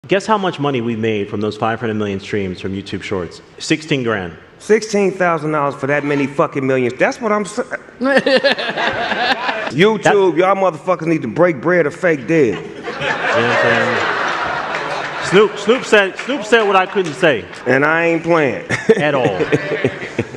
Guess how much money we made from those 500 million streams from YouTube Shorts? 16 grand. $16,000 for that many fucking millions. That's what I'm saying. YouTube, y'all motherfuckers need to break bread or fake dead. You know what I'm saying? Snoop said what I couldn't say. And I ain't playing. At all.